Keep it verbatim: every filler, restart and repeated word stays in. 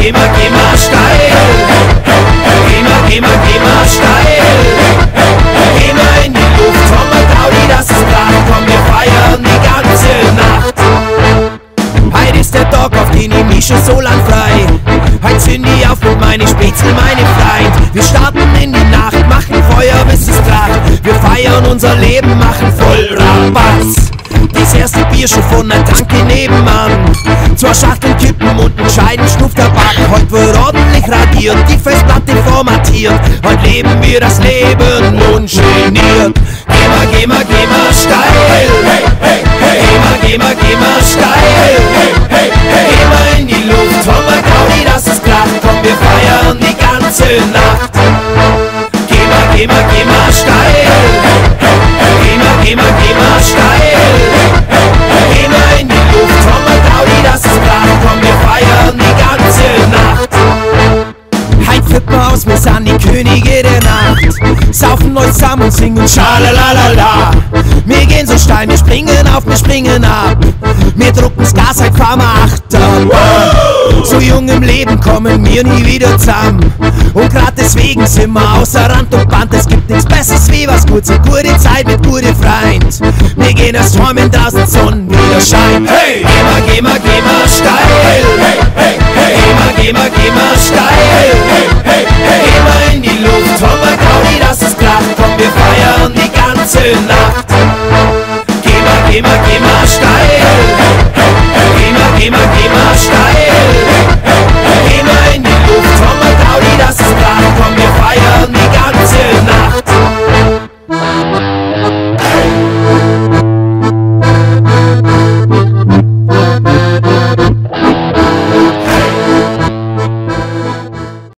geh mal, geh mal steil. Geh mal, geh mal, geh mal steil. Geh mal in die Luft, komm mal Gaudi, das ist Pracht. Komm, wir feiern die ganze Nacht. Heute ist der Tag, auf den ich mich schon so lang frei. Heute zünd ich auf mit meine Spätzle, meine Freund. Wir starten in die Nacht, machen Feuer bis es kracht. Wir feiern unser Leben, machen voll Rabatz. Das erste Bier schon von der Tanke nebenan. Zwei Schachteln kippen und ein Scheidenschnupftabak. Heute wird ordentlich radiert, die Festplatte formatiert. Heute leben wir das Leben ungeniert. Geh mal, geh mal, geh mal steil. Hey, hey, hey. Geh mal, geh mal, geh mal steil. Hey, hey, hey. Geh mal in die Luft, komm mal Gaudi, das ist Kracht. Komm, wir feiern die ganze Nacht. Geh mal, geh mal, geh mal steil. Geh mal, geh mal, geh mal steil. Geh mal in die Luft, komm mal Gaudi, das ist Kracht. Komm, wir feiern die ganze Nacht. Heut flippen wir aus, wir sind die Könige der Nacht. Saufen uns zusammen und singen Schalalalala. Wir gehen so steil, wir springen auf, wir springen ab. Wir drucken's Gas, heut fahren wir Achterbahn. So jung im Leben kommen wir nie wieder zusammen. Und grad deswegen sind wir außer Rand und Band. Es gibt nichts Besseres wie was Gutes, eine gute Zeit mit guten Freund. Wir gehen erst heim, wenn draußen Sonne wieder scheint. Hey! Geh mal, geh mal, geh mal steil. Hey, hey, hey. Geh mal, geh mal, geh mal steil. Hey, hey, hey. Geh mal in die Luft, komm mal Gaudi, das ist Kracht. Komm, wir feiern die ganze Nacht. Geh mal, geh mal, geh mal